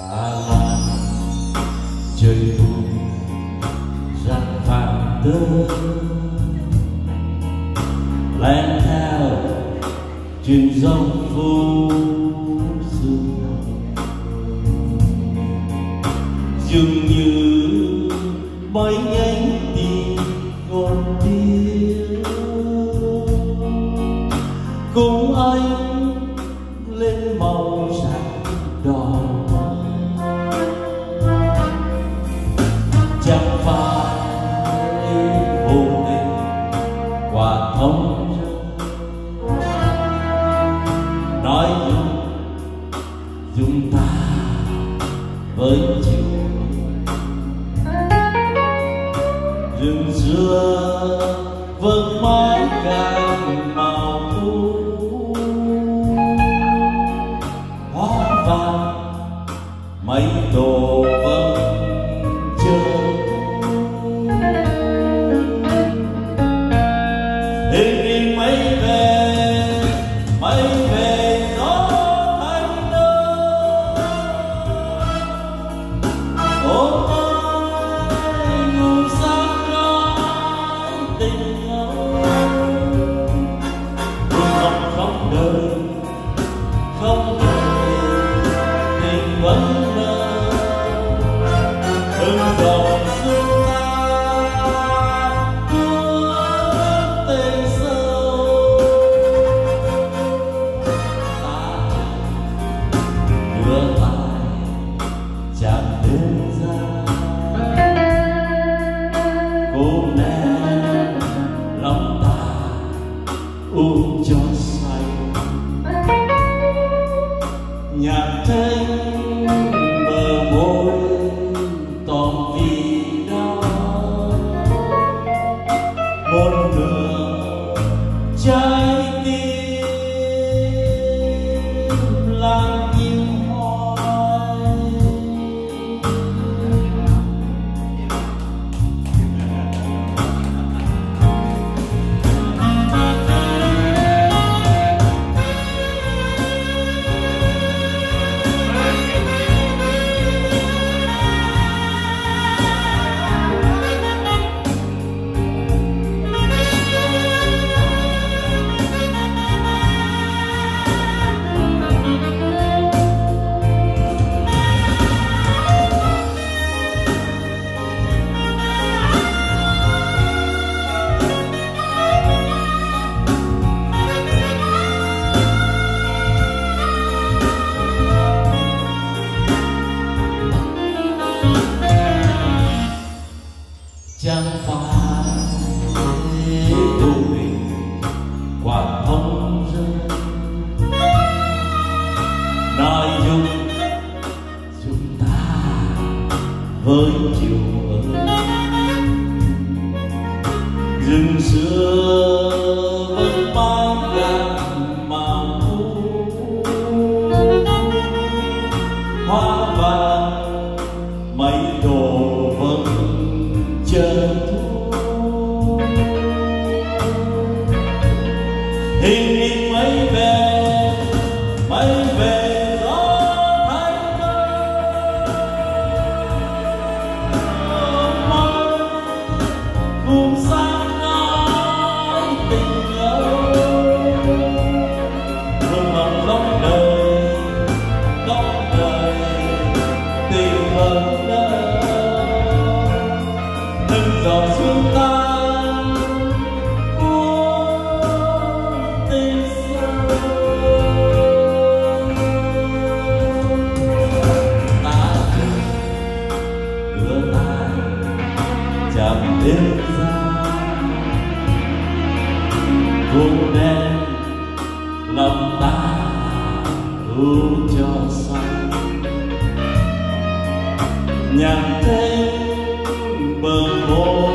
xa lắm trời buồn răng phản tơ len theo chuyến dòng phố rừng dường như mấy nhánh tình còn tiếc cùng anh lên màu sắc đỏ chẳng phải vô tình qua thông nói dùng ta với chiều rừng xưa vẫn mãi cành màu thu hoa vàng mấy đồ vẫn chờ hình hình mấy về gió thanh nơi ôm ai ngủ sáng ngóng tình nhau buồn không đời không tình vẫn nở hương dòng xưa ta tình sâu ta đưa lại chẳng đơn giản cô nén lòng ta uống cho say nhạc thanh bờ môi toàn vì đau một nửa trái tim lặng im hỏi chẳng phải vô tình qua thông rơi nói dùng ta với chiều ơi rừng xưa vẫn mang gạt màu thu hoa vàng mấy đồ vẫn chờ thu hình hình mấy về gió thanh nơi cùng sáng nói tình nhau hương hồng góc đời tình vẫn nở hương giọt sương tan của tình sâu ta đưa tay chạm đến ra cùng đen lòng ta uống cho say nhạc thêm bờ môi